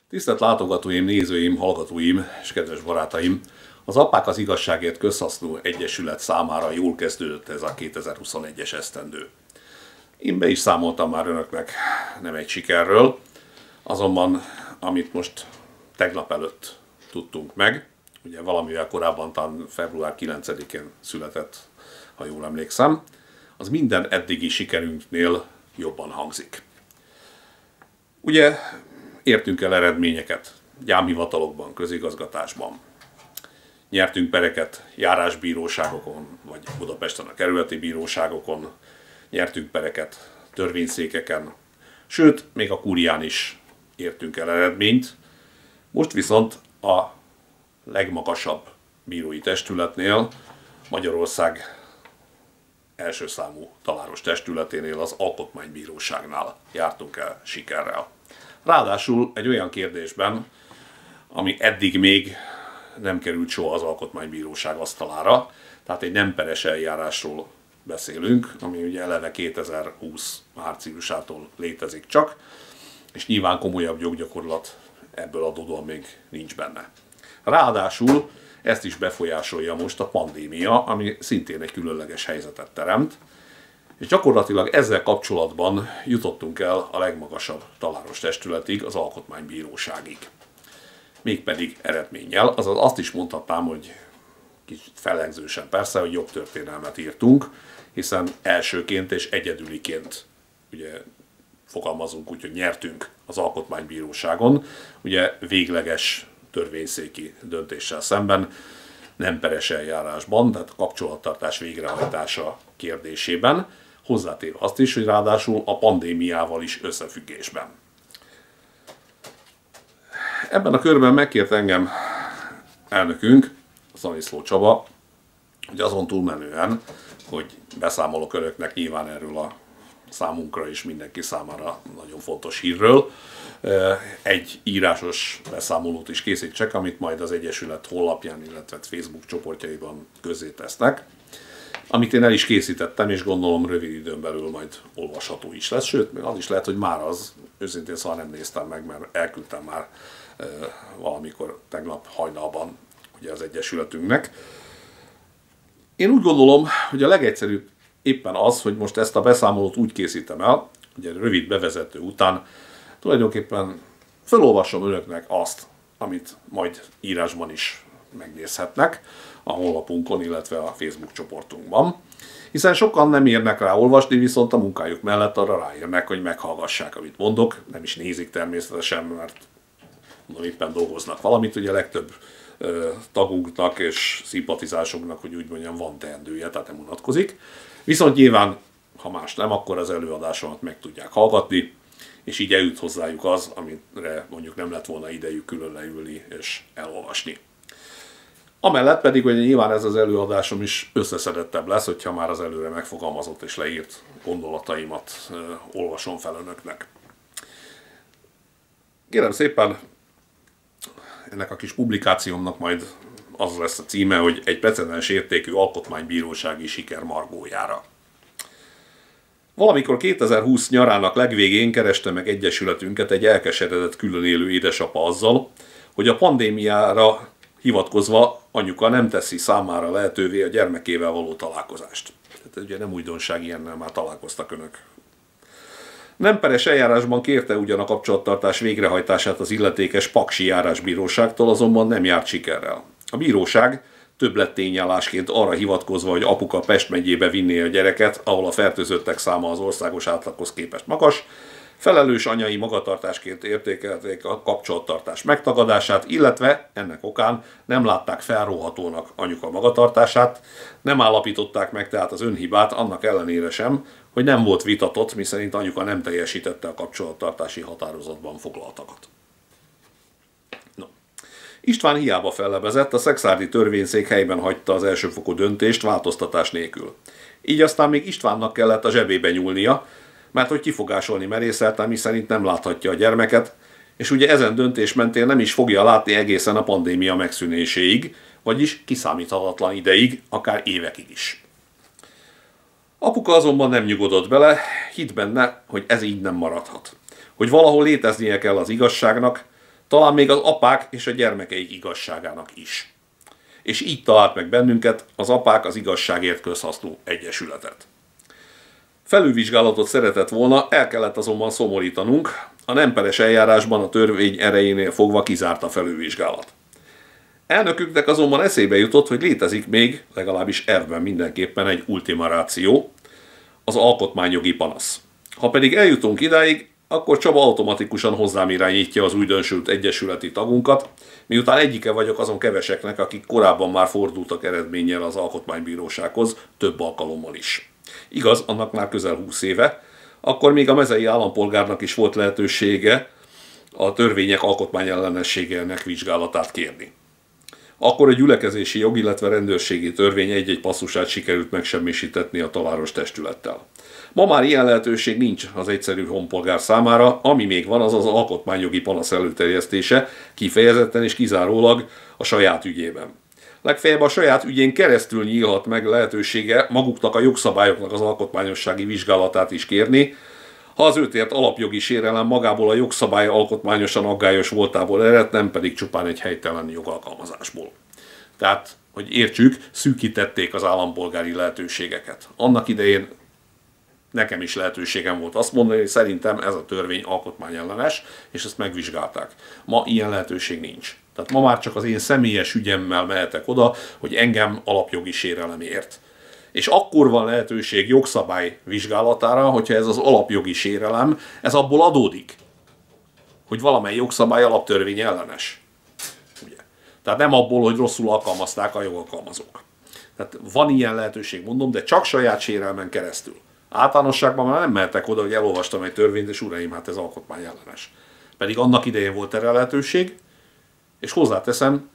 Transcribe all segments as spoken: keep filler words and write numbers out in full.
Tisztelt látogatóim, nézőim, hallgatóim és kedves barátaim! Az Apák az Igazságért Közhasznú Egyesület számára jól kezdődött ez a kétezer-huszonegyes esztendő. Én be is számoltam már önöknek nem egy sikerről, azonban amit most tegnap előtt tudtunk meg, ugye valamivel korábban, talán február kilencedikén született, ha jól emlékszem, az minden eddigi sikerünknél jobban hangzik. Ugye értünk el eredményeket gyámhivatalokban, közigazgatásban. Nyertünk pereket járásbíróságokon, vagy Budapesten a kerületi bíróságokon, nyertünk pereket törvényszékeken, sőt, még a kúrián is értünk el eredményt. Most viszont a legmagasabb bírói testületnél, Magyarország első számú taláros testületénél, az Alkotmánybíróságnál jártunk el sikerrel. Ráadásul egy olyan kérdésben, ami eddig még nem került soha az Alkotmánybíróság asztalára, tehát egy nem peres eljárásról beszélünk, ami ugye eleve kétezer-húsz márciusától létezik csak, és nyilván komolyabb joggyakorlat ebből adódóan még nincs benne. Ráadásul ezt is befolyásolja most a pandémia, ami szintén egy különleges helyzetet teremt, és gyakorlatilag ezzel kapcsolatban jutottunk el a legmagasabb taláros testületig, az Alkotmánybíróságig. Mégpedig eredménnyel, azaz azt is mondhatnám, hogy kicsit fellengzősen persze, hogy jobb történelmet írtunk, hiszen elsőként és egyedüliként ugye fogalmazunk úgy, hogy nyertünk az Alkotmánybíróságon, ugye végleges törvényszéki döntéssel szemben, nem peres eljárásban, tehát a kapcsolattartás végrehajtása kérdésében, hozzátéve azt is, hogy ráadásul a pandémiával is összefüggésben. Ebben a körben megkért engem elnökünk, Szaniszló Csaba, hogy azon túlmenően, hogy beszámolok önöknek nyilván erről a számunkra és mindenki számára nagyon fontos hírről, egy írásos beszámolót is készítsek, amit majd az Egyesület honlapján, illetve Facebook csoportjaiban közzétesznek, amit én el is készítettem, és gondolom rövid időn belül majd olvasható is lesz, sőt, még az is lehet, hogy már az, őszintén szóval nem néztem meg, mert elküldtem már e, valamikor tegnap hajnalban ugye az Egyesületünknek. Én úgy gondolom, hogy a legegyszerűbb éppen az, hogy most ezt a beszámolót úgy készítem el, ugye rövid bevezető után tulajdonképpen felolvasom önöknek azt, amit majd írásban is megnézhetnek a honlapunkon, illetve a Facebook csoportunkban. Hiszen sokan nem érnek rá olvasni, viszont a munkájuk mellett arra ráérnek, hogy meghallgassák, amit mondok. Nem is nézik természetesen, mert mondom, éppen dolgoznak valamit. Ugye a legtöbb ö, tagunknak és szimpatizásunknak, hogy úgy mondjam, van teendője, tehát nem unatkozik. Viszont nyilván, ha más nem, akkor az előadásomat meg tudják hallgatni, és így eljut hozzájuk az, amire mondjuk nem lett volna idejük külön leülni és elolvasni. Amellett pedig, hogy nyilván ez az előadásom is összeszedettebb lesz, hogyha már az előre megfogalmazott és leírt gondolataimat uh, olvasom fel önöknek. Kérem szépen, ennek a kis publikációmnak majd az lesz a címe, hogy egy precedens értékű alkotmánybírósági siker margójára. Valamikor kétezer-húsz nyarának legvégén kereste meg Egyesületünket egy elkeseredett külön élő édesapa azzal, hogy a pandémiára hivatkozva anyuka nem teszi számára lehetővé a gyermekével való találkozást. Tehát ugye nem újdonság, ilyennel már találkoztak önök. Nem peres eljárásban kérte ugyan a kapcsolattartás végrehajtását az illetékes paksi járásbíróságtól, azonban nem járt sikerrel. A bíróság többlettényállásként arra hivatkozva, hogy apuka Pest megyébe vinné a gyereket, ahol a fertőzöttek száma az országos átlaghoz képest magas, felelős anyai magatartásként értékelték a kapcsolattartás megtagadását, illetve ennek okán nem látták felróhatónak anyuka magatartását, nem állapították meg tehát az önhibát, annak ellenére sem, hogy nem volt vitatott, miszerint anyuka nem teljesítette a kapcsolattartási határozatban foglaltakat. No. István hiába fellebezett, a szekszárdi törvényszék helyben hagyta az elsőfokú döntést változtatás nélkül. Így aztán még Istvánnak kellett a zsebébe nyúlnia, mert hogy kifogásolni merészeltem, miszerint nem láthatja a gyermeket, és ugye ezen döntés mentén nem is fogja látni egészen a pandémia megszűnéséig, vagyis kiszámíthatatlan ideig, akár évekig is. Apuka azonban nem nyugodott bele, hitt benne, hogy ez így nem maradhat. Hogy valahol léteznie kell az igazságnak, talán még az apák és a gyermekeik igazságának is. És így talált meg bennünket az Apák az Igazságért Közhasznú Egyesületet. Felülvizsgálatot szeretett volna, el kellett azonban szomorítanunk, a nem peres eljárásban a törvény erejénél fogva kizárt a felülvizsgálat. Elnöküknek azonban eszébe jutott, hogy létezik még, legalábbis elvben mindenképpen egy ultima ratio, az alkotmányjogi panasz. Ha pedig eljutunk idáig, akkor Csaba automatikusan hozzám irányítja az újdonsült egyesületi tagunkat, miután egyike vagyok azon keveseknek, akik korábban már fordultak eredménnyel az Alkotmánybírósághoz, több alkalommal is. Igaz, annak már közel húsz éve, akkor még a mezei állampolgárnak is volt lehetősége a törvények alkotmányellenességének vizsgálatát kérni. Akkor a gyülekezési jog, illetve rendőrségi törvény egy-egy passzusát sikerült megsemmisítetni a taláros testülettel. Ma már ilyen lehetőség nincs az egyszerű honpolgár számára, ami még van, az az alkotmányjogi panasz előterjesztése, kifejezetten és kizárólag a saját ügyében. Legfeljebb a saját ügyén keresztül nyílhat meg lehetősége maguknak a jogszabályoknak az alkotmányossági vizsgálatát is kérni, ha az őt ért alapjogi sérelem magából a jogszabály alkotmányosan aggályos voltából ered, nem pedig csupán egy helytelen jogalkalmazásból. Tehát, hogy értsük, szűkítették az állampolgári lehetőségeket. Annak idején nekem is lehetőségem volt azt mondani, hogy szerintem ez a törvény alkotmányellenes, és ezt megvizsgálták. Ma ilyen lehetőség nincs. Tehát ma már csak az én személyes ügyemmel mehetek oda, hogy engem alapjogi sérelem ért. És akkor van lehetőség jogszabály vizsgálatára, hogyha ez az alapjogi sérelem, ez abból adódik, hogy valamely jogszabály alaptörvény ellenes. Ugye? Tehát nem abból, hogy rosszul alkalmazták a jogalkalmazók. Tehát van ilyen lehetőség, mondom, de csak saját sérelmen keresztül. Általánosságban már nem mehetek oda, hogy elolvastam egy törvényt, és uraim, hát ez alkotmány ellenes. Pedig annak idején volt erre lehetőség, és hozzáteszem,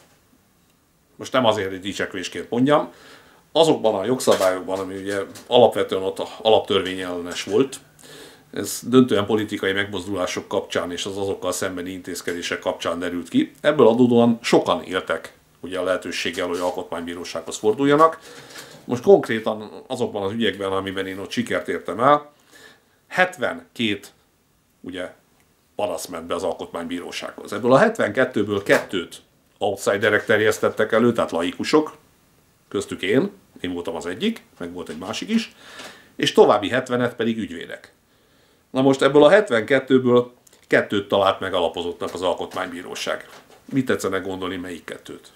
most nem azért, hogy dicsekvésként mondjam, azokban a jogszabályokban, ami ugye alapvetően ott alaptörvény ellenes volt, ez döntően politikai megmozdulások kapcsán és az azokkal szembeni intézkedések kapcsán derült ki. Ebből adódóan sokan éltek ugye a lehetőséggel, hogy alkotmánybírósághoz forduljanak. Most konkrétan azokban az ügyekben, amiben én ott sikert értem el, hetvenkét ugye panasz ment be az alkotmánybírósághoz. Ebből a hetvenkettőből kettőt outsiderek terjesztettek elő, tehát laikusok, köztük én, én voltam az egyik, meg volt egy másik is, és további hetvenet pedig ügyvédek. Na most ebből a hetvenkettőből kettőt talált meg alapozottnak az alkotmánybíróság. Mit tetszene gondolni, melyik kettőt?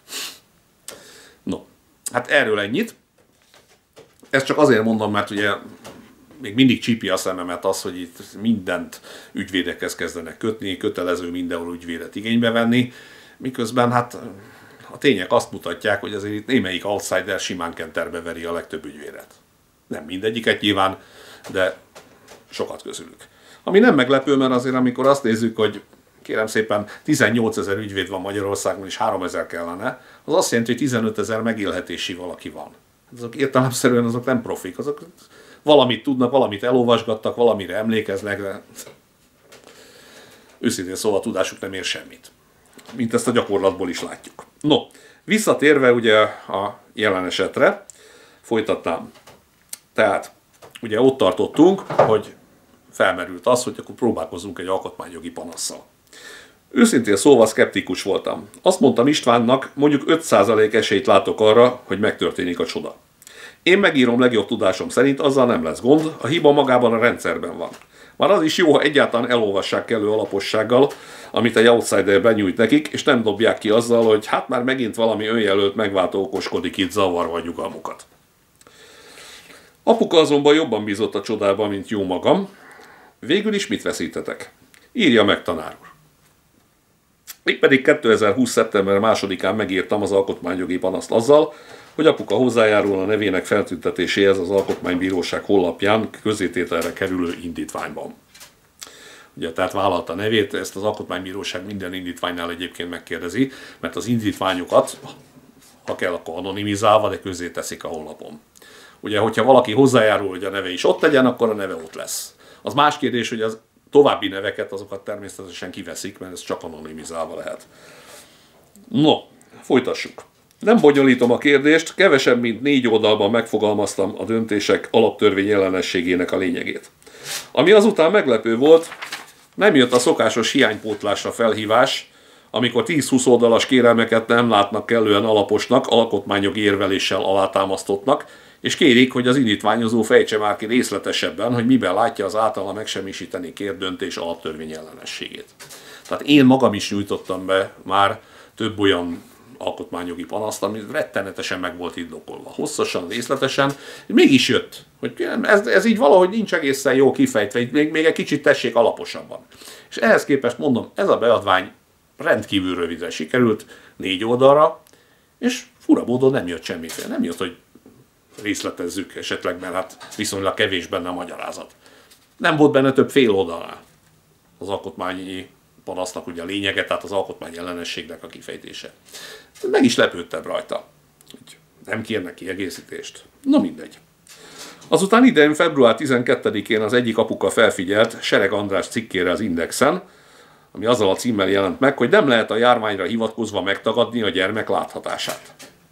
No, hát erről ennyit. Ezt csak azért mondom, mert ugye még mindig csípi a szememet az, hogy itt mindent ügyvédekhez kezdenek kötni, kötelező mindenhol ügyvédet igénybe venni, miközben hát a tények azt mutatják, hogy azért itt némelyik outsider simán kenterbe veri a legtöbb ügyvédet. Nem mindegyiket nyilván, de sokat közülük. Ami nem meglepő, mert azért amikor azt nézzük, hogy kérem szépen tizennyolcezer ügyvéd van Magyarországon és háromezer kellene, az azt jelenti, hogy tizenötezer megélhetési valaki van. Azok értelemszerűen azok nem profik, azok valamit tudnak, valamit elolvasgattak, valamire emlékeznek, de őszintén szóval a tudásuk nem ér semmit. Mint ezt a gyakorlatból is látjuk. No, visszatérve ugye a jelen esetre, folytatnám. Tehát ugye ott tartottunk, hogy felmerült az, hogy akkor próbálkozzunk egy alkotmányjogi panasszal. Őszintén szóval szkeptikus voltam. Azt mondtam Istvánnak, mondjuk öt százalék esélyt látok arra, hogy megtörténik a csoda. Én megírom legjobb tudásom szerint, azzal nem lesz gond, a hiba magában a rendszerben van. Már az is jó, ha egyáltalán elolvassák kellő alapossággal, amit egy outsider benyújt nekik, és nem dobják ki azzal, hogy hát már megint valami önjelölt megváltó okoskodik itt zavarva a nyugalmukat. Apuka azonban jobban bízott a csodában, mint jó magam. Végül is mit veszítetek? Írja meg, tanár úr. Még pedig kétezer-húsz. szeptember másodikán megírtam az alkotmányjogi panaszt azzal, hogy apuka hozzájárul a nevének feltüntetéséhez az Alkotmánybíróság honlapján közzétételre kerülő indítványban. Ugye, tehát vállalta a nevét, ezt az Alkotmánybíróság minden indítványnál egyébként megkérdezi, mert az indítványokat, ha kell, akkor anonimizálva, de közzé teszik a honlapon. Ugye, hogyha valaki hozzájárul, hogy a neve is ott legyen, akkor a neve ott lesz. Az más kérdés, hogy az további neveket, azokat természetesen kiveszik, mert ez csak anonimizálva lehet. No, folytassuk. Nem bonyolítom a kérdést, kevesebb, mint négy oldalban megfogalmaztam a döntések alaptörvény ellenességének a lényegét. Ami azután meglepő volt, Nem jött a szokásos hiánypótlásra felhívás, amikor tíz-húsz oldalas kérelmeket nem látnak kellően alaposnak, alkotmányjogi érveléssel alátámasztottnak, és kérik, hogy az indítványozó fejtse már ki részletesebben, hogy miben látja az általa megsemmisíteni kért döntés alaptörvény ellenességét. Tehát én magam is nyújtottam be már több olyan alkotmányjogi panaszt, ami rettenetesen meg volt indokolva. Hosszasan, részletesen, mégis jött, hogy ez, ez így valahogy nincs egészen jó kifejtve, még, még egy kicsit tessék alaposabban. És ehhez képest mondom, ez a beadvány rendkívül röviden sikerült, négy oldalra, és fura módon nem jött semmiféle. Nem jött, hogy részletezzük esetleg, mert hát viszonylag kevés benne a magyarázat. Nem volt benne több fél oldalnál az alkotmányi panasznak ugye a lényege, tehát az alkotmány ellenességnek a kifejtése. Meg is lepődtem rajta, hogy nem kérnek kiegészítést. Na mindegy. Azután idén február tizenkettedikén az egyik apuka felfigyelt Sereg András cikkére az Indexen, ami azzal a címmel jelent meg, hogy nem lehet a járványra hivatkozva megtagadni a gyermek láthatását.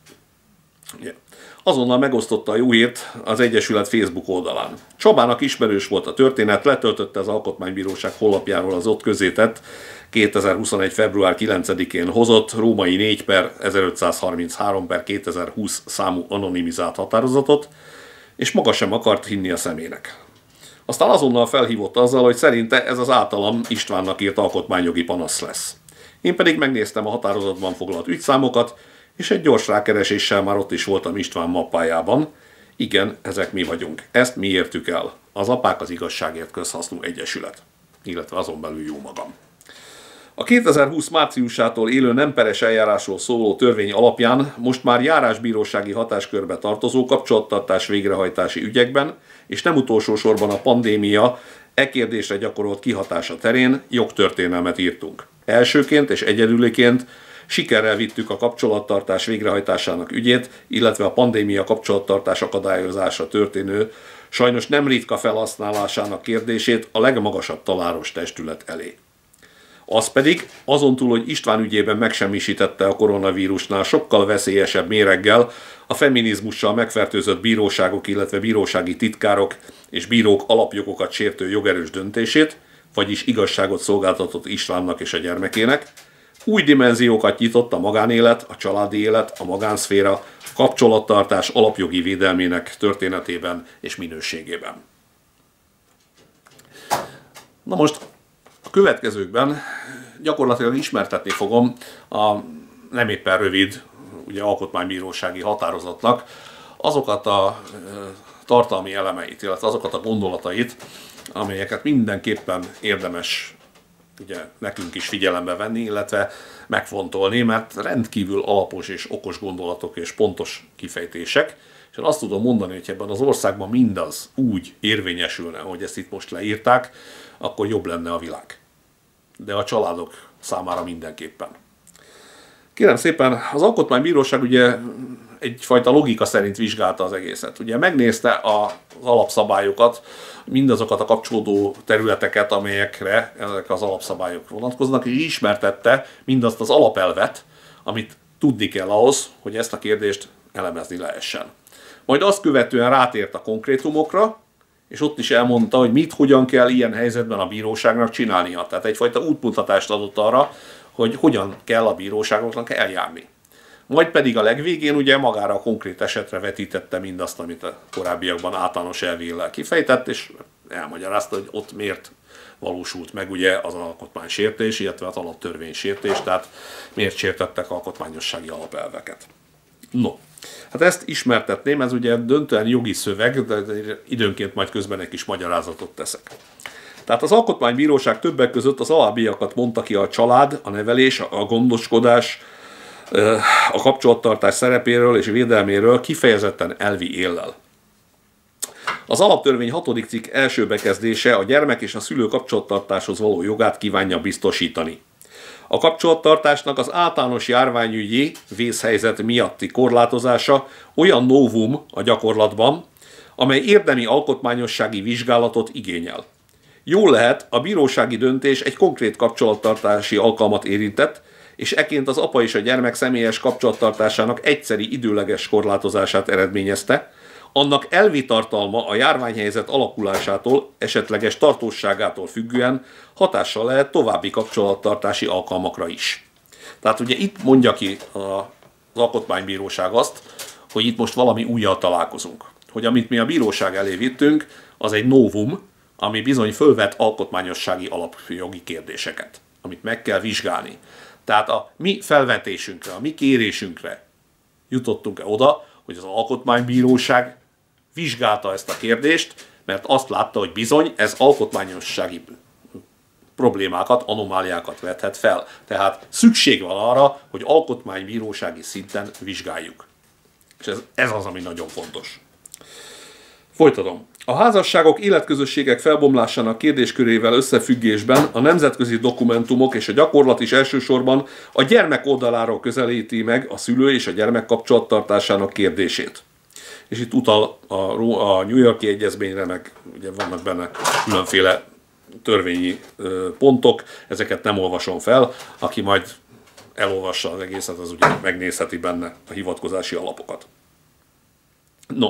Yeah. Azonnal megosztotta a jó hírt az Egyesület Facebook oldalán. Csabának ismerős volt a történet, letöltötte az Alkotmánybíróság honlapjáról az ott közzétett kétezer-huszonegy. február kilencedikén hozott római négy per ezerötszázharminchárom per kétezer-húsz számú anonimizált határozatot, és maga sem akart hinni a szemének. Aztán azonnal felhívott azzal, hogy szerinte ez az általam Istvánnak írt alkotmányjogi panasz lesz. Én pedig megnéztem a határozatban foglalt ügyszámokat, és egy gyors rákereséssel már ott is voltam István mappájában. Igen, ezek mi vagyunk. Ezt mi értük el. Az Apák az Igazságért Közhasznú Egyesület. Illetve azon belül jó magam. A kétezer-húsz márciusától élő nem peres eljárásról szóló törvény alapján most már járásbírósági hatáskörbe tartozó kapcsolattartás végrehajtási ügyekben, és nem utolsó sorban a pandémia e kérdésre gyakorolt kihatása terén jogtörténelmet írtunk. Elsőként és egyedüliként sikerrel vittük a kapcsolattartás végrehajtásának ügyét, illetve a pandémia kapcsolattartás akadályozása történő, sajnos nem ritka felhasználásának kérdését a legmagasabb taláros testület elé. Az pedig, azon túl, hogy István ügyében megsemmisítette a koronavírusnál sokkal veszélyesebb méreggel a feminizmussal megfertőzött bíróságok, illetve bírósági titkárok és bírók alapjogokat sértő jogerős döntését, vagyis igazságot szolgáltatott Istvánnak és a gyermekének, új dimenziókat nyitott a magánélet, a családi élet, a magánszféra, a kapcsolattartás alapjogi védelmének történetében és minőségében. Na most a következőkben gyakorlatilag ismertetni fogom a nem éppen rövid ugye, alkotmánybírósági határozatnak azokat a tartalmi elemeit, illetve azokat a gondolatait, amelyeket mindenképpen érdemes ugye, nekünk is figyelembe venni, illetve megfontolni, mert rendkívül alapos és okos gondolatok és pontos kifejtések. És én azt tudom mondani, hogy ebben az országban mindaz úgy érvényesülne, hogy ezt itt most leírták, akkor jobb lenne a világ. De a családok számára mindenképpen. Kérem szépen, az Alkotmánybíróság ugye egyfajta logika szerint vizsgálta az egészet. Ugye megnézte az alapszabályokat, mindazokat a kapcsolódó területeket, amelyekre ezek az alapszabályok vonatkoznak, és ismertette mindazt az alapelvet, amit tudni kell ahhoz, hogy ezt a kérdést elemezni lehessen. Majd azt követően rátért a konkrétumokra, és ott is elmondta, hogy mit, hogyan kell ilyen helyzetben a bíróságnak csinálnia. Tehát egyfajta útmutatást adott arra, hogy hogyan kell a bíróságoknak eljárni. Majd pedig a legvégén ugye magára a konkrét esetre vetítette mindazt, amit a korábbiakban általános elvéllel kifejtett, és elmagyarázta, hogy ott miért valósult meg ugye az alkotmánysértés, illetve az alaptörvénysértés, tehát miért sértettek alkotmányossági alapelveket. No, hát ezt ismertetném, ez ugye döntően jogi szöveg, de időnként majd közben egy kis magyarázatot teszek. Tehát az Alkotmánybíróság többek között az alábbiakat mondta ki a család, a nevelés, a gondoskodás, a kapcsolattartás szerepéről és védelméről kifejezetten elvi éllel. Az alaptörvény hatodik cikk első bekezdése a gyermek és a szülő kapcsolattartáshoz való jogát kívánja biztosítani. A kapcsolattartásnak az általános járványügyi vészhelyzet miatti korlátozása olyan novum a gyakorlatban, amely érdemi alkotmányossági vizsgálatot igényel. Jól lehet, a bírósági döntés egy konkrét kapcsolattartási alkalmat érintett, és ekként az apa és a gyermek személyes kapcsolattartásának egyszeri időleges korlátozását eredményezte, annak elvi tartalma a járványhelyzet alakulásától, esetleges tartósságától függően hatással lehet további kapcsolattartási alkalmakra is. Tehát ugye itt mondja ki az Alkotmánybíróság azt, hogy itt most valami újjal találkozunk. Hogy amit mi a bíróság elé vittünk, az egy novum, ami bizony fölvet alkotmányossági alapjogi kérdéseket, amit meg kell vizsgálni. Tehát a mi felvetésünkre, a mi kérésünkre jutottunk-e oda, hogy az Alkotmánybíróság vizsgálta ezt a kérdést, mert azt látta, hogy bizony ez alkotmányossági problémákat, anomáliákat vethet fel. Tehát szükség van arra, hogy alkotmánybírósági szinten vizsgáljuk. És ez, ez az, ami nagyon fontos. Folytatom. A házasságok, életközösségek felbomlásának kérdéskörével összefüggésben a nemzetközi dokumentumok és a gyakorlat is elsősorban a gyermek oldaláról közelíti meg a szülő és a gyermek kapcsolattartásának kérdését. És itt utal a, a New York-i egyezményre, meg ugye vannak benne különféle törvényi pontok, ezeket nem olvasom fel, aki majd elolvassa az egészet, az ugye megnézheti benne a hivatkozási alapokat. No,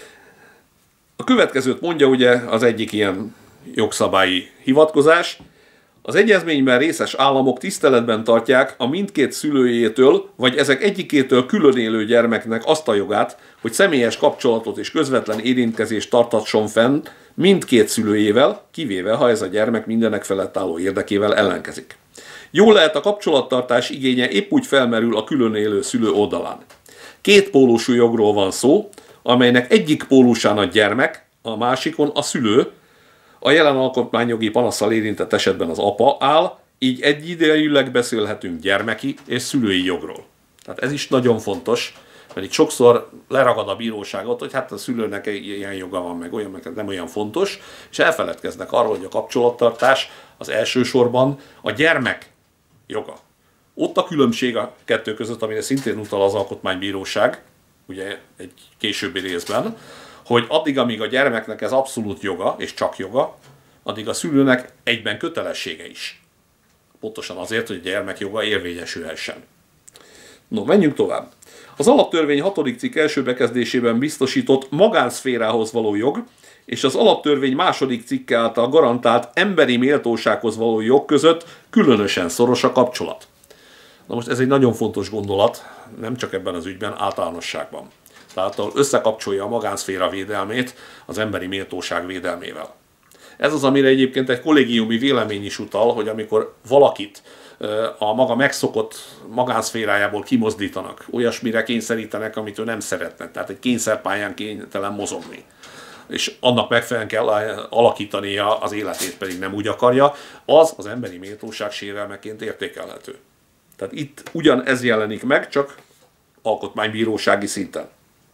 a következőt mondja ugye az egyik ilyen jogszabályi hivatkozás. Az egyezményben részes államok tiszteletben tartják a mindkét szülőjétől, vagy ezek egyikétől külön élő gyermeknek azt a jogát, hogy személyes kapcsolatot és közvetlen érintkezést tartasson fenn mindkét szülőjével, kivéve ha ez a gyermek mindenek felett álló érdekével ellenkezik. Jó lehet, a kapcsolattartás igénye épp úgy felmerül a külön élő szülő oldalán. Két pólusú jogról van szó, amelynek egyik pólusán a gyermek, a másikon a szülő, a jelen alkotmányjogi panasszal érintett esetben az apa áll, így egyidejűleg beszélhetünk gyermeki és szülői jogról. Tehát ez is nagyon fontos, mert itt sokszor leragad a bíróságot, hogy hát a szülőnek ilyen joga van, meg olyan, meg nem olyan fontos, és elfeledkeznek arról, hogy a kapcsolattartás az elsősorban a gyermek joga. Ott a különbség a kettő között, amire szintén utal az Alkotmánybíróság, ugye egy későbbi részben, hogy addig, amíg a gyermeknek ez abszolút joga, és csak joga, addig a szülőnek egyben kötelessége is. Pontosan azért, hogy a gyermek joga érvényesülhessen. No, menjünk tovább. Az alaptörvény hatodik cikk első bekezdésében biztosított magánszférához való jog, és az alaptörvény második cikke által garantált emberi méltósághoz való jog között különösen szoros a kapcsolat. Na most ez egy nagyon fontos gondolat, nem csak ebben az ügyben, általánosságban. Tehát összekapcsolja a magánszféra védelmét az emberi méltóság védelmével. Ez az, amire egyébként egy kollégiumi vélemény is utal, hogy amikor valakit a maga megszokott magánszférájából kimozdítanak, olyasmire kényszerítenek, amit ő nem szeretne, tehát egy kényszerpályán kénytelen mozogni, és annak megfelelően kell alakítania az életét, pedig nem úgy akarja, az az emberi méltóság sérelmeként értékelhető. Tehát itt ugyan ez jelenik meg, csak alkotmánybírósági szinten.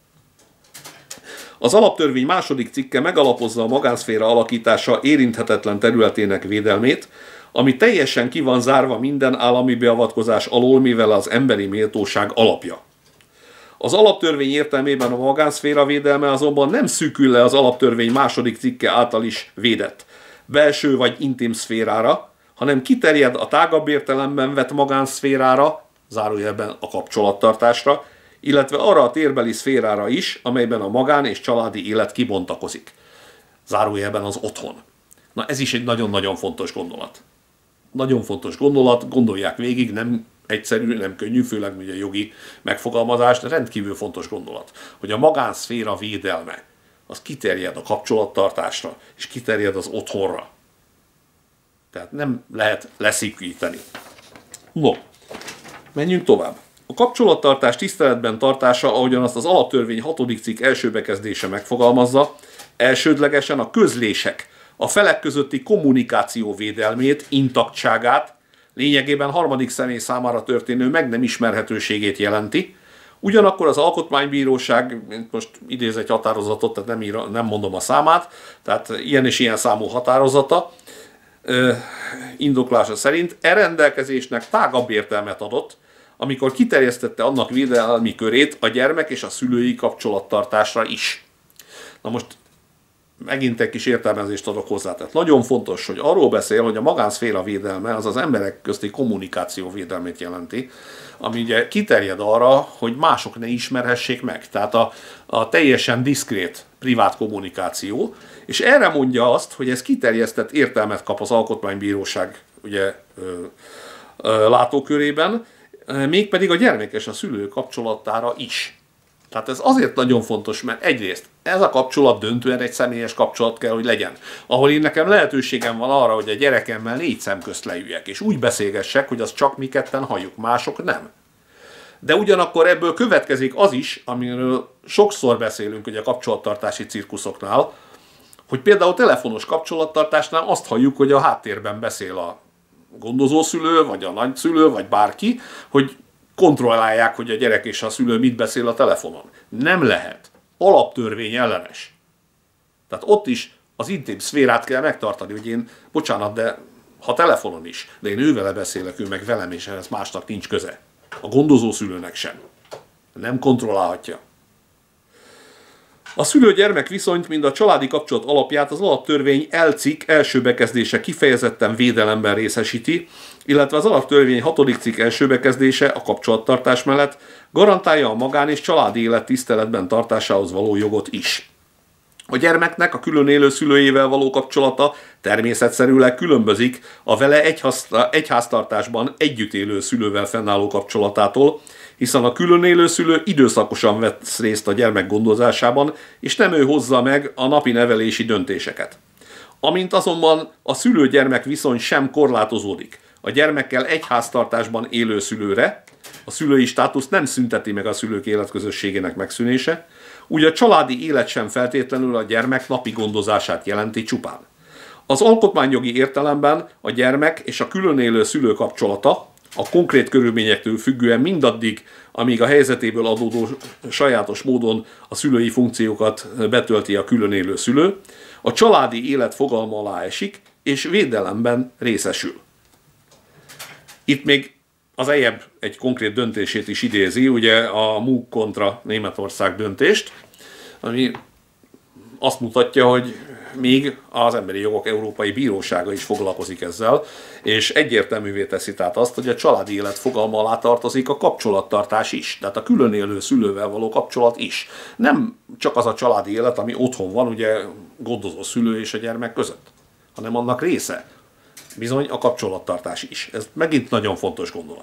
Az alaptörvény második cikke megalapozza a magánszféra alakítása érinthetetlen területének védelmét, ami teljesen ki van zárva minden állami beavatkozás alól, mivel az emberi méltóság alapja. Az alaptörvény értelmében a magánszféra védelme azonban nem szűkül le az alaptörvény második cikke által is védett belső vagy intim szférára, hanem kiterjed a tágabb értelemben vett magánszférára, zárójelben a kapcsolattartásra, illetve arra a térbeli szférára is, amelyben a magán és családi élet kibontakozik. Zárójelben az otthon. Na ez is egy nagyon-nagyon fontos gondolat. Nagyon fontos gondolat, gondolják végig, nem egyszerű, nem könnyű, főleg ugye jogi megfogalmazás, de rendkívül fontos gondolat, hogy a magánszféra védelme az kiterjed a kapcsolattartásra, és kiterjed az otthonra. Tehát nem lehet leszűkíteni. No, menjünk tovább. A kapcsolattartás tiszteletben tartása, ahogyan azt az alaptörvény hatodik cikk első bekezdése megfogalmazza, elsődlegesen a közlések, a felek közötti kommunikáció védelmét, intaktságát, lényegében harmadik személy számára történő meg nem ismerhetőségét jelenti. Ugyanakkor az Alkotmánybíróság, most idéz egy határozatot, tehát nem, ír, nem mondom a számát, tehát ilyen és ilyen számú határozata, indoklása szerint e rendelkezésnek tágabb értelmet adott, amikor kiterjesztette annak védelmi körét a gyermek és a szülői kapcsolattartásra is. Na most megint egy kis értelmezést adok hozzá. Tehát nagyon fontos, hogy arról beszél, hogy a magánszféra védelme az az emberek közti kommunikáció védelmét jelenti, ami ugye kiterjed arra, hogy mások ne ismerhessék meg. Tehát a, a teljesen diszkrét privát kommunikáció, és erre mondja azt, hogy ez kiterjesztett értelmet kap az Alkotmánybíróság ugye, ö, ö, látókörében, mégpedig a gyermek és a szülő kapcsolatára is. Tehát ez azért nagyon fontos, mert egyrészt ez a kapcsolat döntően egy személyes kapcsolat kell, hogy legyen. Ahol én nekem lehetőségem van arra, hogy a gyerekemmel négy szem közt leüljek, és úgy beszélgessek, hogy az csak mi ketten halljuk, mások nem. De ugyanakkor ebből következik az is, amiről sokszor beszélünk ugye a kapcsolattartási cirkuszoknál, hogy például telefonos kapcsolattartásnál azt halljuk, hogy a háttérben beszél a gondozószülő, vagy a nagyszülő, vagy bárki, hogy kontrollálják, hogy a gyerek és a szülő mit beszél a telefonon. Nem lehet. Alaptörvény ellenes. Tehát ott is az intim szférát kell megtartani, hogy én, bocsánat, de ha telefonon is, de én ővele beszélek, ő meg velem, és ehhez másnak nincs köze. A gondozószülőnek sem. Nem kontrollálhatja. A szülő-gyermek viszonyt, mind a családi kapcsolat alapját az alaptörvény L cikk első bekezdése kifejezetten védelemben részesíti, illetve az alaptörvény hatodik cikk első bekezdése a kapcsolattartás mellett garantálja a magán és családi élet tiszteletben tartásához való jogot is. A gyermeknek a külön élő szülőjével való kapcsolata természetszerűleg különbözik a vele egyháztartásban együtt élő szülővel fennálló kapcsolatától, hiszen a külön élő szülő időszakosan vesz részt a gyermek gondozásában, és nem ő hozza meg a napi nevelési döntéseket. Amint azonban a szülő-gyermek viszony sem korlátozódik a gyermekkel egyháztartásban élő szülőre, a szülői státusz nem szünteti meg a szülők életközösségének megszűnése, úgy a családi élet sem feltétlenül a gyermek napi gondozását jelenti csupán. Az alkotmányjogi értelemben a gyermek és a külön élő szülő kapcsolata a konkrét körülményektől függően mindaddig, amíg a helyzetéből adódó sajátos módon a szülői funkciókat betölti a külön élő szülő, a családi élet fogalma alá esik, és védelemben részesül. Itt még az é e bé egy konkrét döntését is idézi, ugye a em u kontra Németország döntést, ami azt mutatja, hogy még az Emberi Jogok Európai Bírósága is foglalkozik ezzel, és egyértelművé teszi tehát azt, hogy a családi élet fogalma alá tartozik a kapcsolattartás is, tehát a külön élő szülővel való kapcsolat is. Nem csak az a családi élet, ami otthon van, ugye gondozó szülő és a gyermek között, hanem annak része bizony a kapcsolattartás is. Ez megint nagyon fontos gondolat.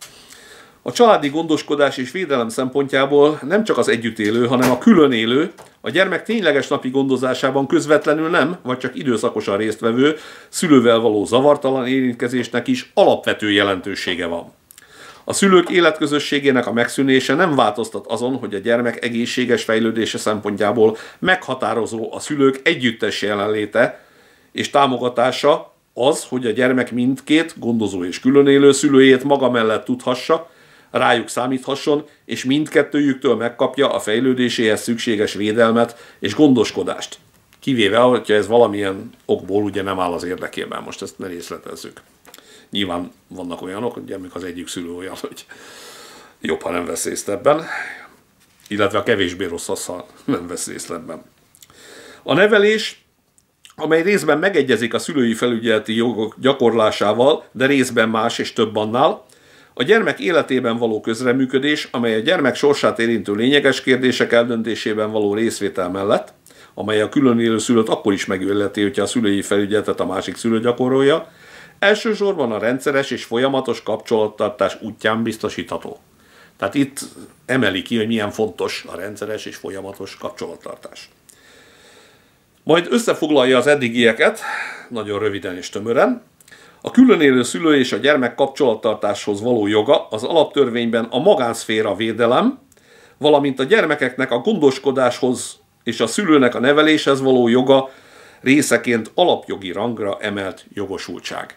A családi gondoskodás és védelem szempontjából nem csak az együtt élő, hanem a külön élő, a gyermek tényleges napi gondozásában közvetlenül nem, vagy csak időszakosan résztvevő szülővel való zavartalan érintkezésnek is alapvető jelentősége van. A szülők életközösségének a megszűnése nem változtat azon, hogy a gyermek egészséges fejlődése szempontjából meghatározó a szülők együttes jelenléte és támogatása az, hogy a gyermek mindkét gondozó és külön élő szülőjét maga mellett tudhassa, rájuk számíthasson, és mindkettőjüktől megkapja a fejlődéséhez szükséges védelmet és gondoskodást. Kivéve, hogyha ez valamilyen okból ugye nem áll az érdekében, most ezt ne részletezzük. Nyilván vannak olyanok, hogy amikor az egyik szülő olyan, hogy jobb, ha nem vesz részt ebben, illetve a kevésbé rossz az, ha nem vesz részt ebben. A nevelés, amely részben megegyezik a szülői felügyeleti jogok gyakorlásával, de részben más és több annál, a gyermek életében való közreműködés, amely a gyermek sorsát érintő lényeges kérdések eldöntésében való részvétel mellett, amely a külön élő szülőt akkor is megilleti, hogyha a szülői felügyeletet a másik szülő gyakorolja, elsősorban a rendszeres és folyamatos kapcsolattartás útján biztosítható. Tehát itt emeli ki, hogy milyen fontos a rendszeres és folyamatos kapcsolattartás. Majd összefoglalja az eddigieket, nagyon röviden és tömören. A külön élő szülő és a gyermek kapcsolattartáshoz való joga az alaptörvényben a magánszféra védelem, valamint a gyermekeknek a gondoskodáshoz és a szülőnek a neveléshez való joga részeként alapjogi rangra emelt jogosultság.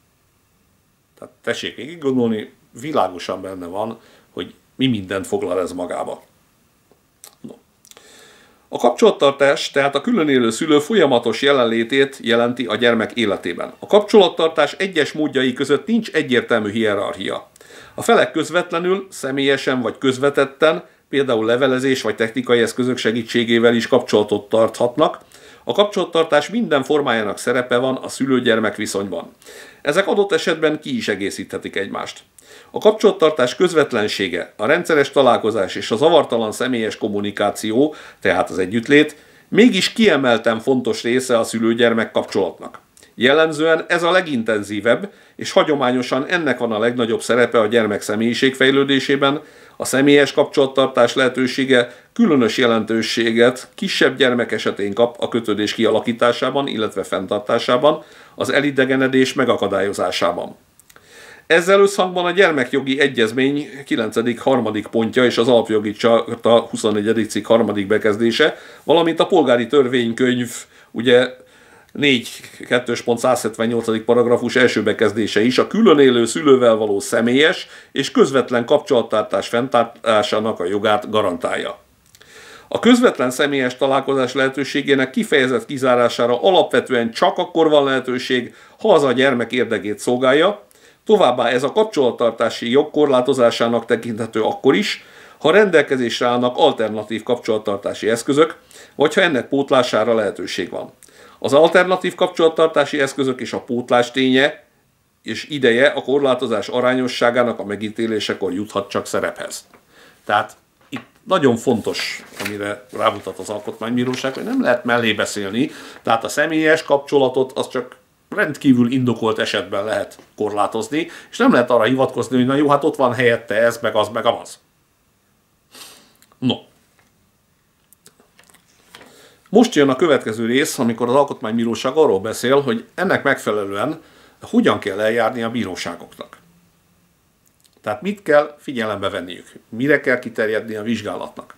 Tehát tessék végig gondolni, világosan benne van, hogy mi mindent foglal ez magába. No. A kapcsolattartás tehát a külön élő szülő folyamatos jelenlétét jelenti a gyermek életében. A kapcsolattartás egyes módjai között nincs egyértelmű hierarchia. A felek közvetlenül, személyesen vagy közvetetten, például levelezés vagy technikai eszközök segítségével is kapcsolatot tarthatnak, A kapcsolattartás minden formájának szerepe van a szülő-gyermek viszonyban. Ezek adott esetben ki is egészíthetik egymást. A kapcsolattartás közvetlensége, a rendszeres találkozás és a zavartalan személyes kommunikáció, tehát az együttlét, mégis kiemelten fontos része a szülő-gyermek kapcsolatnak. Jellemzően ez a legintenzívebb, és hagyományosan ennek van a legnagyobb szerepe a gyermek személyiségfejlődésében, a személyes kapcsolattartás lehetősége különös jelentőséget kisebb gyermek esetén kap a kötődés kialakításában, illetve fenntartásában, az elidegenedés megakadályozásában. Ezzel összhangban a gyermekjogi egyezmény kilencedik harmadik pontja és az alapjogi charta huszonegyedik cikk harmadik bekezdése, valamint a polgári törvénykönyv ugye négy kettős pont százhetvennyolcadik paragrafus első bekezdése is a külön élő szülővel való személyes és közvetlen kapcsolattartás fenntartásának a jogát garantálja. A közvetlen személyes találkozás lehetőségének kifejezett kizárására alapvetően csak akkor van lehetőség, ha az a gyermek érdekét szolgálja, továbbá ez a kapcsolattartási jog korlátozásának tekinthető akkor is, ha rendelkezésre állnak alternatív kapcsolattartási eszközök, vagy ha ennek pótlására lehetőség van. Az alternatív kapcsolattartási eszközök és a pótlás ténye és ideje a korlátozás arányosságának a megítélésekor juthat csak szerephez. Tehát itt nagyon fontos, amire rámutat az Alkotmánybíróság, hogy nem lehet mellé beszélni, tehát a személyes kapcsolatot az csak rendkívül indokolt esetben lehet korlátozni, és nem lehet arra hivatkozni, hogy na jó, hát ott van helyette ez, meg az, meg az. No. Most jön a következő rész, amikor az Alkotmánybíróság arról beszél, hogy ennek megfelelően hogyan kell eljárni a bíróságoknak. Tehát mit kell figyelembe venniük, mire kell kiterjedni a vizsgálatnak.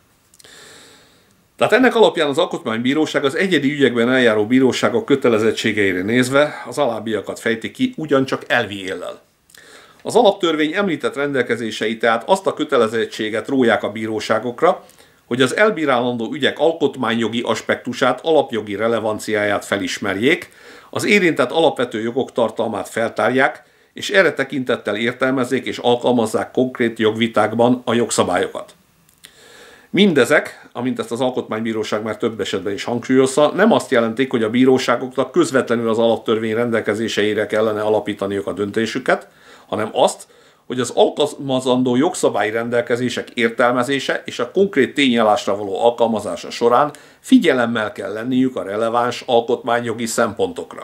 Tehát ennek alapján az Alkotmánybíróság az egyedi ügyekben eljáró bíróságok kötelezettségeire nézve az alábbiakat fejti ki, ugyancsak elvi éllel. Az alaptörvény említett rendelkezései tehát azt a kötelezettséget róják a bíróságokra, hogy az elbírálandó ügyek alkotmányjogi aspektusát, alapjogi relevanciáját felismerjék, az érintett alapvető jogok tartalmát feltárják, és erre tekintettel értelmezzék és alkalmazzák konkrét jogvitákban a jogszabályokat. Mindezek, amint ezt az Alkotmánybíróság már több esetben is hangsúlyozza, nem azt jelentik, hogy a bíróságoknak közvetlenül az alaptörvény rendelkezéseire kellene alapítaniuk a döntésüket, hanem azt, hogy az alkalmazandó jogszabályi rendelkezések értelmezése és a konkrét tényállásra való alkalmazása során figyelemmel kell lenniük a releváns alkotmányjogi szempontokra.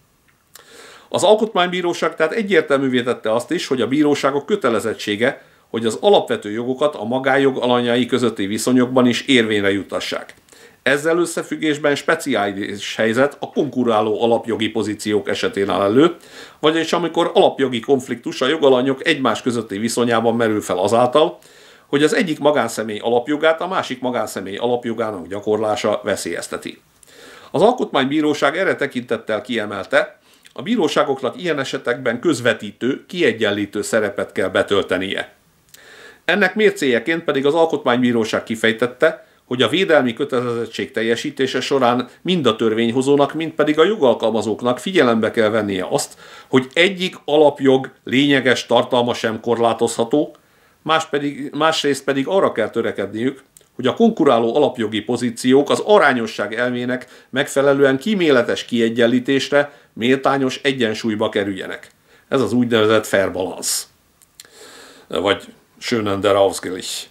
Az Alkotmánybíróság tehát egyértelművé tette azt is, hogy a bíróságok kötelezettsége, hogy az alapvető jogokat a magánjog alanyai közötti viszonyokban is érvényre jutassák. Ezzel összefüggésben speciális helyzet a konkuráló alapjogi pozíciók esetén áll elő, vagyis amikor alapjogi konfliktus a jogalanyok egymás közötti viszonyában merül fel azáltal, hogy az egyik magánszemély alapjogát a másik magánszemély alapjogának gyakorlása veszélyezteti. Az Alkotmánybíróság erre tekintettel kiemelte, a bíróságoknak ilyen esetekben közvetítő, kiegyenlítő szerepet kell betöltenie. Ennek mércéjeként pedig az Alkotmánybíróság kifejtette, hogy a védelmi kötelezettség teljesítése során mind a törvényhozónak, mind pedig a jogalkalmazóknak figyelembe kell vennie azt, hogy egyik alapjog lényeges tartalma sem korlátozható, más pedig, másrészt pedig arra kell törekedniük, hogy a konkuráló alapjogi pozíciók az arányosság elvének megfelelően kíméletes kiegyenlítésre, méltányos egyensúlyba kerüljenek. Ez az úgynevezett fair balance. Vagy schönen der Ausgleich.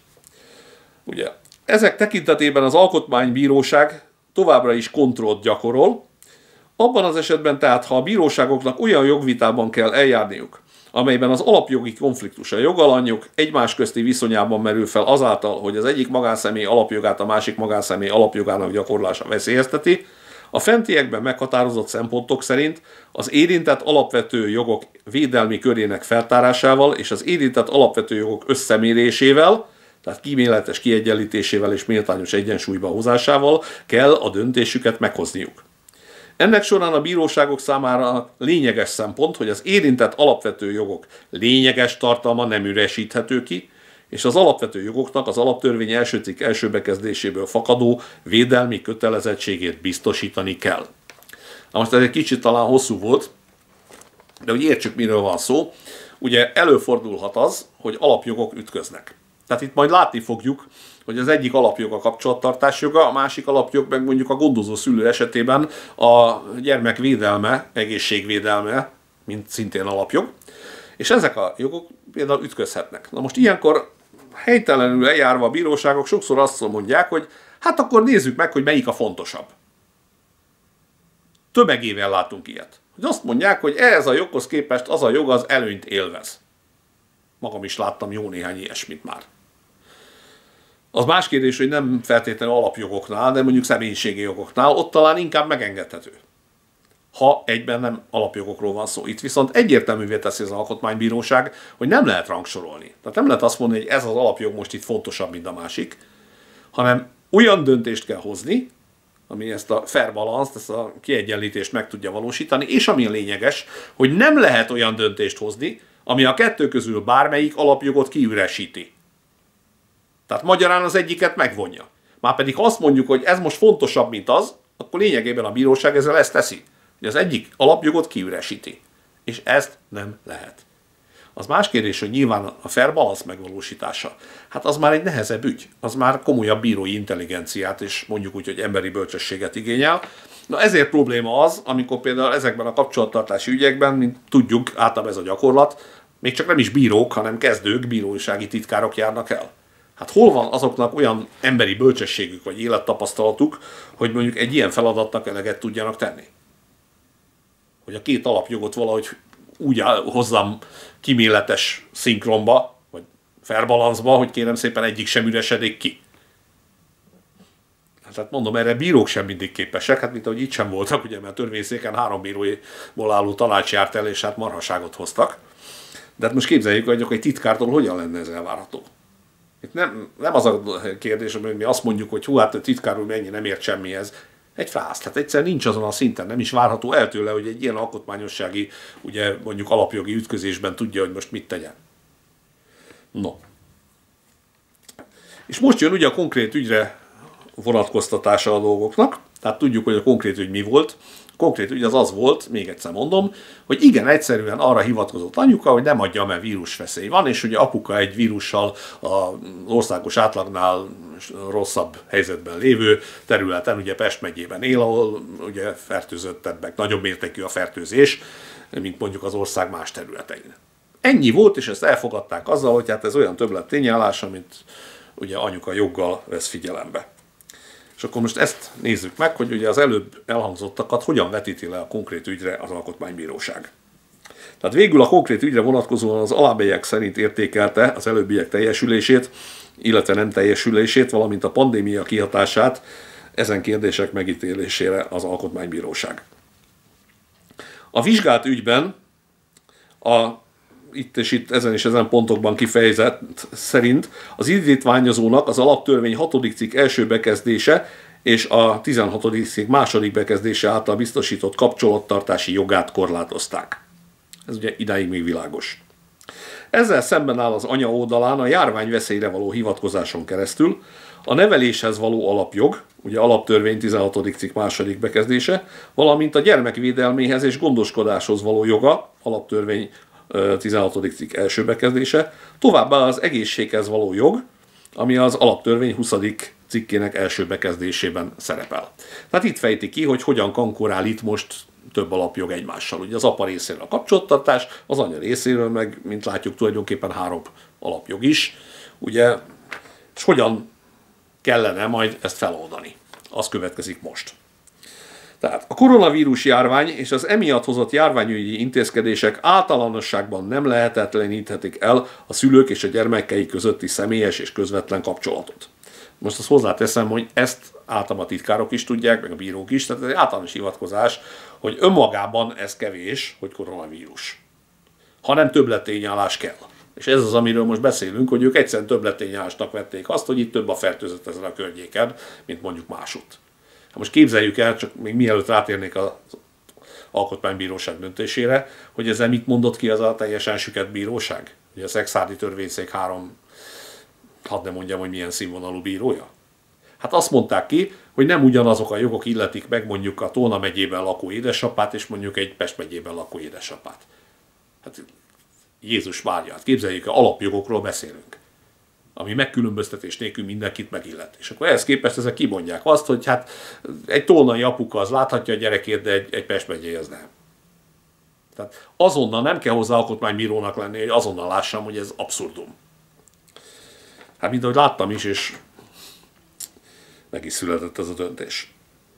Ugye, ezek tekintetében az Alkotmánybíróság továbbra is kontrollt gyakorol, abban az esetben tehát, ha a bíróságoknak olyan jogvitában kell eljárniuk, amelyben az alapjogi konfliktus, a jogalanyok egymás közti viszonyában merül fel azáltal, hogy az egyik magánszemély alapjogát a másik magánszemély alapjogának gyakorlása veszélyezteti, a fentiekben meghatározott szempontok szerint az érintett alapvető jogok védelmi körének feltárásával és az érintett alapvető jogok összemérésével, tehát kíméletes kiegyenlítésével és méltányos egyensúlyba hozásával kell a döntésüket meghozniuk. Ennek során a bíróságok számára lényeges szempont, hogy az érintett alapvető jogok lényeges tartalma nem üresíthető ki, és az alapvető jogoknak az alaptörvény első cikk első bekezdéséből fakadó védelmi kötelezettségét biztosítani kell. Na most ez egy kicsit talán hosszú volt, de hogy értsük, miről van szó, ugye előfordulhat az, hogy alapjogok ütköznek. Tehát itt majd látni fogjuk, hogy az egyik alapjog a kapcsolattartás joga, a másik alapjog meg mondjuk a gondozó szülő esetében a gyermek védelme, egészségvédelme, mint szintén alapjog. És ezek a jogok például ütközhetnek. Na most ilyenkor helytelenül eljárva a bíróságok sokszor azt mondják, hogy hát akkor nézzük meg, hogy melyik a fontosabb. Tömegével látunk ilyet. Hogy azt mondják, hogy ehhez a joghoz képest az a jog az előnyt élvez. Magam is láttam jó néhány ilyesmit már. Az más kérdés, hogy nem feltétlenül alapjogoknál, de mondjuk személyiségi jogoknál, ott talán inkább megengedhető. Ha egyben nem alapjogokról van szó. Itt viszont egyértelművé teszi az alkotmánybíróság, hogy nem lehet rangsorolni. Tehát nem lehet azt mondani, hogy ez az alapjog most itt fontosabb, mint a másik, hanem olyan döntést kell hozni, ami ezt a fair balance, ezt a kiegyenlítést meg tudja valósítani, és ami a lényeges, hogy nem lehet olyan döntést hozni, ami a kettő közül bármelyik alapjogot kiüresíti. Tehát magyarán az egyiket megvonja. Márpedig ha azt mondjuk, hogy ez most fontosabb, mint az, akkor lényegében a bíróság ezzel ezt teszi. Hogy az egyik alapjogot kiüresíti. És ezt nem lehet. Az más kérdés, hogy nyilván a fair balance megvalósítása, hát az már egy nehezebb ügy. Az már komolyabb bírói intelligenciát és mondjuk úgy, hogy emberi bölcsességet igényel. Na ezért probléma az, amikor például ezekben a kapcsolattartási ügyekben, mint tudjuk, általában ez a gyakorlat, még csak nem is bírók, hanem kezdők, bírósági titkárok járnak el. Hát hol van azoknak olyan emberi bölcsességük vagy élettapasztalatuk, hogy mondjuk egy ilyen feladatnak eleget tudjanak tenni? Hogy a két alapjogot valahogy úgy hozzam kíméletes szinkronba, vagy fair balance-ba, hogy kérem szépen egyik sem üresedik ki. Hát mondom, erre bírók sem mindig képesek, hát mint ahogy itt sem voltak, ugye, mert a törvényszéken három bíróiból álló tanács járt el, és hát marhaságot hoztak. De hát most képzeljük, hogy egy titkártól hogyan lenne ez elvárható. Itt nem, nem az a kérdés, hogy mi azt mondjuk, hogy hú, hát a titkár úr mennyi nem ért semmihez. Egy frász, hát egyszer nincs azon a szinten, nem is várható el tőle, hogy egy ilyen alkotmányossági, ugye mondjuk alapjogi ütközésben tudja, hogy most mit tegyen. No. És most jön ugye a konkrét ügyre vonatkoztatása a dolgoknak, tehát tudjuk, hogy a konkrét ügy mi volt. A konkrét ügy az az volt, még egyszer mondom, hogy igen, egyszerűen arra hivatkozott anyuka, hogy nem adja, mert vírusveszély van, és ugye apuka egy vírussal az országos átlagnál rosszabb helyzetben lévő területen, ugye Pest megyében él, ahol ugye fertőzöttebbek, nagyobb mértékű a fertőzés, mint mondjuk az ország más területein. Ennyi volt, és ezt elfogadták azzal, hogy hát ez olyan többlet tényállás, amit ugye anyuka joggal vesz figyelembe. És akkor most ezt nézzük meg, hogy ugye az előbb elhangzottakat hogyan vetíti le a konkrét ügyre az Alkotmánybíróság. Tehát végül a konkrét ügyre vonatkozóan az alábbiek szerint értékelte az előbbiek teljesülését, illetve nem teljesülését, valamint a pandémia kihatását ezen kérdések megítélésére az Alkotmánybíróság. A vizsgált ügyben a itt és itt ezen és ezen pontokban kifejezett szerint az indítványozónak az alaptörvény hatodik cikk első bekezdése és a tizenhatodik cikk második bekezdése által biztosított kapcsolattartási jogát korlátozták. Ez ugye idáig még világos. Ezzel szemben áll az anya oldalán a járványveszélyre való hivatkozáson keresztül a neveléshez való alapjog, ugye alaptörvény tizenhatodik cikk második bekezdése, valamint a gyermekvédelméhez és gondoskodáshoz való joga, alaptörvény tizenhatodik cikk első bekezdése, továbbá az egészséghez való jog, ami az alaptörvény huszadik cikkének első bekezdésében szerepel. Tehát itt fejti ki, hogy hogyan kankorál itt most több alapjog egymással. Ugye az apa részéről a kapcsolattartás, az anya részéről meg, mint látjuk, tulajdonképpen három alapjog is. Ugye, és hogyan kellene majd ezt feloldani? Az következik most. Tehát a koronavírus járvány és az emiatt hozott járványügyi intézkedések általánosságban nem lehetetleníthetik el a szülők és a gyermekei közötti személyes és közvetlen kapcsolatot. Most azt hozzáteszem, hogy ezt általában a titkárok is tudják, meg a bírók is, tehát ez egy általános hivatkozás, hogy önmagában ez kevés, hogy koronavírus. Hanem többlettényállás kell. És ez az, amiről most beszélünk, hogy ők egyszerűen többlettényállásnak vették azt, hogy itt több a fertőzött ezen a környéken, mint mondjuk másutt. Most képzeljük el, csak még mielőtt rátérnék az Alkotmánybíróság döntésére, hogy ezzel mit mondott ki az a teljesen süket bíróság? Ugye a Szekszárdi törvényszék három, hadd ne mondjam, hogy milyen színvonalú bírója. Hát azt mondták ki, hogy nem ugyanazok a jogok illetik meg mondjuk a Tolna megyében lakó édesapát, és mondjuk egy Pest megyében lakó édesapát. Hát Jézus Mária, hát képzeljük, alapjogokról beszélünk. ami megkülönböztetés nélkül mindenkit megillet. És akkor ehhez képest ezek kimondják azt, hogy hát egy tolnai apuka az láthatja a gyerekét, de egy, egy Pest megyei az nem. Tehát azonnal nem kell hozzá alkotmánybírónak lenni, hogy azonnal lássam, hogy ez abszurdum. Hát mint ahogy láttam is, és meg is született ez a döntés.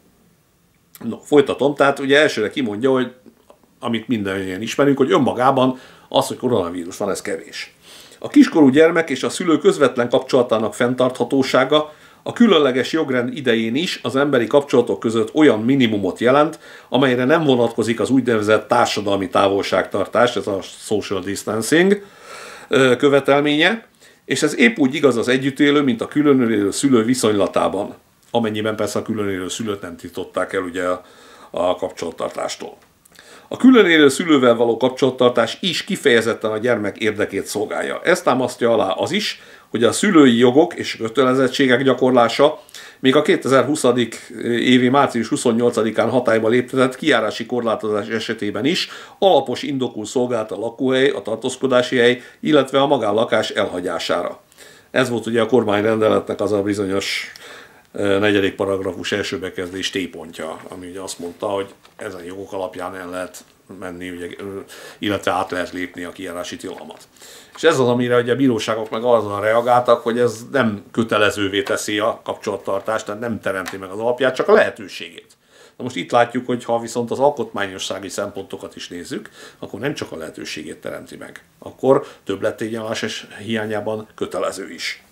No, folytatom, tehát ugye elsőre kimondja, hogy amit mindannyian ismerünk, hogy önmagában az, hogy koronavírus van, ez kevés. A kiskorú gyermek és a szülő közvetlen kapcsolatának fenntarthatósága a különleges jogrend idején is az emberi kapcsolatok között olyan minimumot jelent, amelyre nem vonatkozik az úgynevezett társadalmi távolságtartás, ez a social distancing követelménye, és ez épp úgy igaz az együttélő, mint a különélő szülő viszonylatában, amennyiben persze a különélő szülőt nem tiltották el ugye a, a kapcsolattartástól. A különélő szülővel való kapcsolattartás is kifejezetten a gyermek érdekét szolgálja. Ezt támasztja alá az is, hogy a szülői jogok és kötelezettségek gyakorlása még a kétezer-huszadik évi március huszonnyolcadikán hatályba léptetett kijárási korlátozás esetében is alapos indokul szolgálta a lakóhely, a tartózkodási hely, illetve a magánlakás elhagyására. Ez volt ugye a kormányrendeletnek az a bizonyos negyedik paragrafus első bekezdés T-pontja, ami ugye azt mondta, hogy ezen jogok alapján el lehet menni, ugye, illetve át lehet lépni a kijárási tilalmat. És ez az, amire ugye a bíróságok meg azon reagáltak, hogy ez nem kötelezővé teszi a kapcsolattartást, tehát nem teremti meg az alapját, csak a lehetőségét. Na most itt látjuk, hogy ha viszont az alkotmányossági szempontokat is nézzük, akkor nem csak a lehetőségét teremti meg, akkor többlettényállás hiányában kötelező is.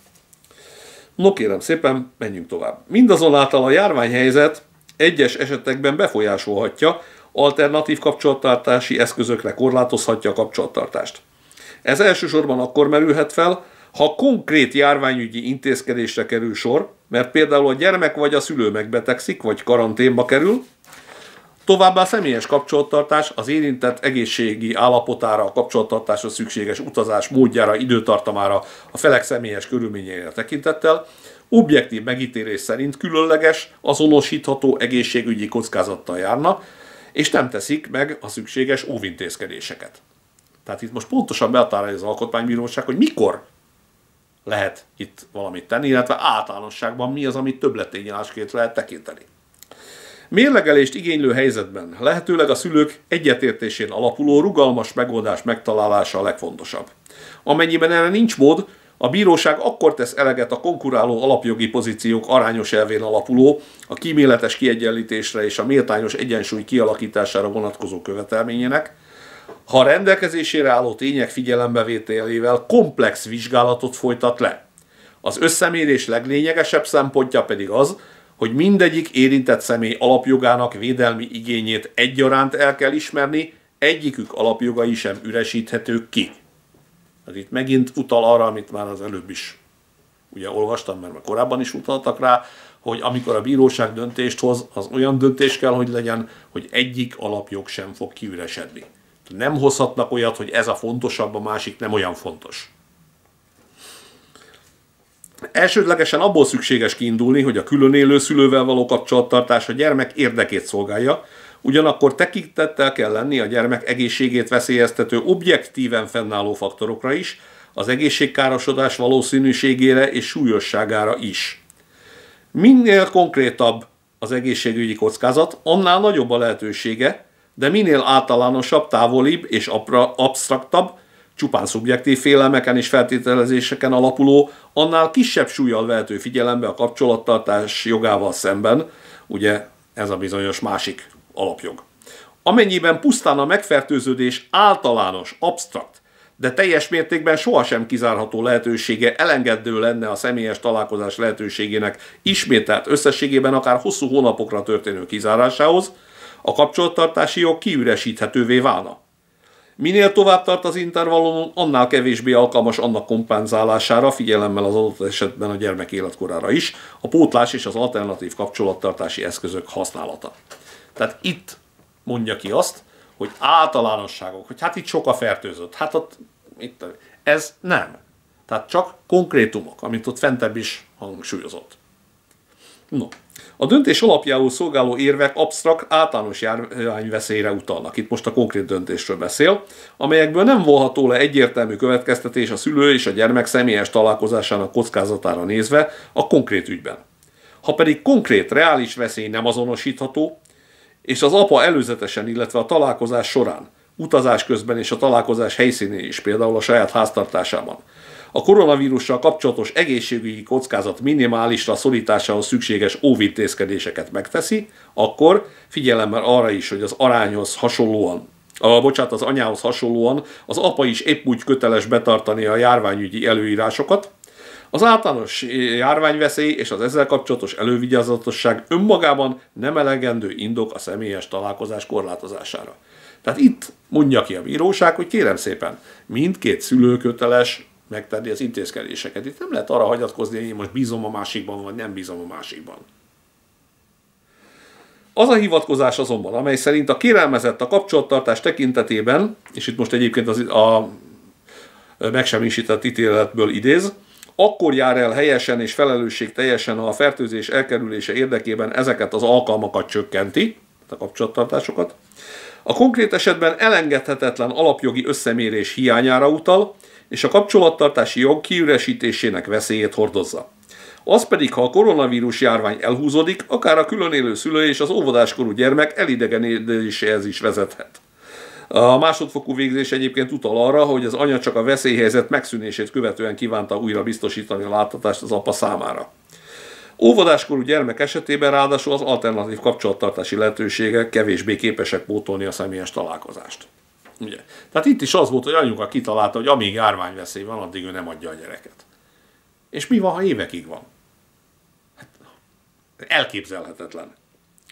No kérem szépen, menjünk tovább. Mindazonáltal a járványhelyzet egyes esetekben befolyásolhatja, alternatív kapcsolattartási eszközökre korlátozhatja a kapcsolattartást. Ez elsősorban akkor merülhet fel, ha konkrét járványügyi intézkedésre kerül sor, mert például a gyermek vagy a szülő megbetegszik, vagy karanténba kerül, továbbá a személyes kapcsolattartás az érintett egészségi állapotára, a kapcsolattartásra szükséges utazás módjára, időtartamára, a felek személyes körülményeire tekintettel, objektív megítélés szerint különleges, azonosítható egészségügyi kockázattal járna, és nem teszik meg a szükséges óvintézkedéseket. Tehát itt most pontosan behatárolja az Alkotmánybíróság, hogy mikor lehet itt valamit tenni, illetve általánosságban mi az, amit többlettényállásként lehet tekinteni. Mérlegelést igénylő helyzetben lehetőleg a szülők egyetértésén alapuló rugalmas megoldás megtalálása a legfontosabb. Amennyiben erre nincs mód, a bíróság akkor tesz eleget a konkuráló alapjogi pozíciók arányos elvén alapuló, a kíméletes kiegyenlítésre és a méltányos egyensúly kialakítására vonatkozó követelményének, ha a rendelkezésére álló tények figyelembevételével komplex vizsgálatot folytat le. Az összemérés leglényegesebb szempontja pedig az, hogy mindegyik érintett személy alapjogának védelmi igényét egyaránt el kell ismerni, egyikük alapjogai sem üresíthetők ki. Hát itt megint utal arra, amit már az előbb is ugye olvastam, mert már korábban is utaltak rá, hogy amikor a bíróság döntést hoz, az olyan döntés kell, hogy legyen, hogy egyik alapjog sem fog kiüresedni. Nem hozhatnak olyat, hogy ez a fontosabb, a másik nem olyan fontos. Elsődlegesen abból szükséges kiindulni, hogy a különélő szülővel való kapcsolattartás a gyermek érdekét szolgálja, ugyanakkor tekintettel kell lenni a gyermek egészségét veszélyeztető objektíven fennálló faktorokra is, az egészségkárosodás valószínűségére és súlyosságára is. Minél konkrétabb az egészségügyi kockázat, annál nagyobb a lehetősége, de minél általánosabb, távolibb és absztraktabb, csupán szubjektív félelmeken és feltételezéseken alapuló, annál kisebb súllyal vehető figyelembe a kapcsolattartás jogával szemben, ugye ez a bizonyos másik alapjog. Amennyiben pusztán a megfertőződés általános, absztrakt, de teljes mértékben sohasem kizárható lehetősége elengedő lenne a személyes találkozás lehetőségének ismételt összességében akár hosszú hónapokra történő kizárásához, a kapcsolattartási jog kiüresíthetővé válna. Minél tovább tart az intervallumon, annál kevésbé alkalmas annak kompenzálására, figyelemmel az adott esetben a gyermek életkorára is, a pótlás és az alternatív kapcsolattartási eszközök használata. Tehát itt mondja ki azt, hogy általánosságok, hogy hát itt sok a fertőzött, hát ott, itt, ez nem. Tehát csak konkrétumok, amit ott fentebb is hangsúlyozott. No, A döntés alapjául szolgáló érvek absztrakt, általános járványveszélyre utalnak. Itt most a konkrét döntésről beszél, amelyekből nem vonható le egyértelmű következtetés a szülő és a gyermek személyes találkozásának kockázatára nézve a konkrét ügyben. Ha pedig konkrét, reális veszély nem azonosítható, és az apa előzetesen, illetve a találkozás során, utazás közben és a találkozás helyszínén is, például a saját háztartásában, a koronavírussal kapcsolatos egészségügyi kockázat minimálisra szorításához szükséges óvintézkedéseket megteszi, akkor figyelemmel arra is, hogy az arányhoz hasonlóan, a, bocsánat, az anyához hasonlóan az apa is épp úgy köteles betartani a járványügyi előírásokat. Az általános járványveszély és az ezzel kapcsolatos elővigyázatosság önmagában nem elegendő indok a személyes találkozás korlátozására. Tehát itt mondja ki a bíróság, hogy kérem szépen, mindkét szülő köteles megtenni az intézkedéseket. Itt nem lehet arra hagyatkozni, hogy én most bízom a másikban, vagy nem bízom a másikban. Az a hivatkozás azonban, amely szerint a kérelmezett a kapcsolattartás tekintetében, és itt most egyébként az, a megsemmisített ítéletből idéz, akkor jár el helyesen és felelősségteljesen, ha a fertőzés elkerülése érdekében ezeket az alkalmakat csökkenti, a kapcsolattartásokat. A konkrét esetben elengedhetetlen alapjogi összemérés hiányára utal, és a kapcsolattartási jog kiüresítésének veszélyét hordozza. Az pedig, ha a koronavírus járvány elhúzódik, akár a külön élő szülő és az óvodáskorú gyermek elidegenedéséhez is vezethet. A másodfokú végzés egyébként utal arra, hogy az anya csak a veszélyhelyzet megszűnését követően kívánta újra biztosítani a láttatást az apa számára. Óvodáskorú gyermek esetében ráadásul az alternatív kapcsolattartási lehetőségek kevésbé képesek pótolni a személyes találkozást. Ugye? Tehát itt is az volt, hogy anyuka kitalálta, hogy amíg járványveszély van, addig ő nem adja a gyereket. És mi van, ha évekig van? Hát, elképzelhetetlen.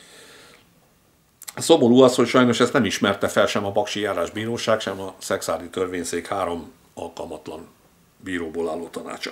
Szomorú az, hogy sajnos ezt nem ismerte fel sem a Paksi Járásbíróság, sem a Szekszárdi Törvényszék három alkalmatlan bíróból álló tanácsa.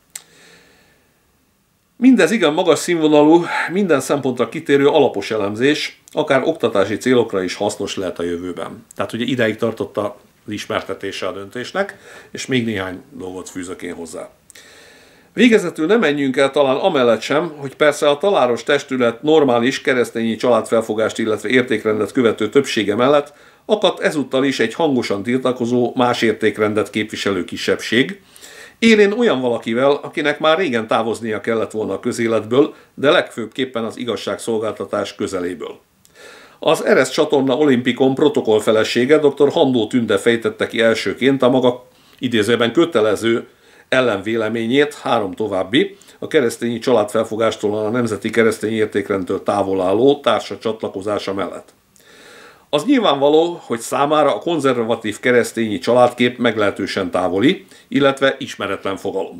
Mindez igen magas színvonalú, minden szempontra kitérő alapos elemzés, akár oktatási célokra is hasznos lehet a jövőben. Tehát ugye ideig tartott az ismertetése a döntésnek, és még néhány dolgot fűzök én hozzá. Végezetül nem menjünk el talán amellett sem, hogy persze a taláros testület normális keresztényi családfelfogást, illetve értékrendet követő többsége mellett akadt ezúttal is egy hangosan tiltakozó, más értékrendet képviselő kisebbség, élén olyan valakivel, akinek már régen távoznia kellett volna a közéletből, de legfőbbképpen az igazságszolgáltatás közeléből. Az Eresz csatorna Olimpikon protokoll felesége dr. Handó Tünde fejtette ki elsőként a maga idézőben kötelező ellenvéleményét, három további, a keresztényi családfelfogástól a nemzeti keresztény értékrendtől távol álló társa csatlakozása mellett. Az nyilvánvaló, hogy számára a konzervatív keresztényi családkép meglehetősen távoli, illetve ismeretlen fogalom.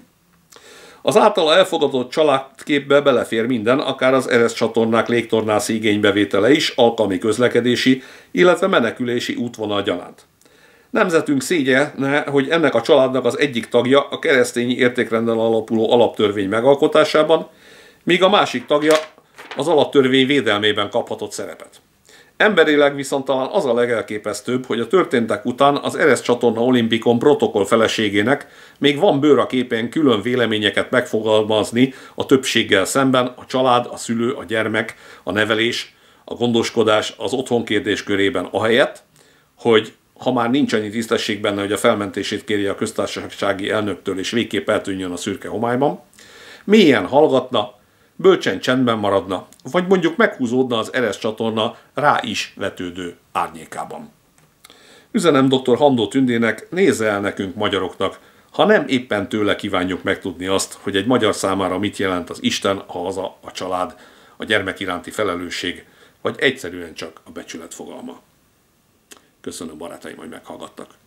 Az általa elfogadott családképbe belefér minden, akár az Eresz csatornák légtornászi igénybevétele is, alkalmi közlekedési, illetve menekülési útvonal gyanánt. Nemzetünk szégyene, hogy ennek a családnak az egyik tagja a keresztényi értékrenden alapuló alaptörvény megalkotásában, míg a másik tagja az alaptörvény védelmében kaphatott szerepet. Emberileg viszont talán az a legelképesztőbb, hogy a történtek után az Eresz csatorna Olimpikon protokoll feleségének még van bőr a képen külön véleményeket megfogalmazni a többséggel szemben a család, a szülő, a gyermek, a nevelés, a gondoskodás, az otthonkérdés körében ahelyett, hogy ha már nincs annyi tisztesség benne, hogy a felmentését kérje a köztársasági elnöktől és végképp eltűnjön a szürke homályban, mélyen hallgatna, bölcsen csendben maradna, vagy mondjuk meghúzódna az Eresz csatorna rá is vetődő árnyékában. Üzenem dr. Handó Tündének, nézze el nekünk magyaroknak, ha nem éppen tőle kívánjuk megtudni azt, hogy egy magyar számára mit jelent az Isten, a haza, a család, a gyermek iránti felelősség, vagy egyszerűen csak a becsület fogalma. Köszönöm barátaim, hogy meghallgattak.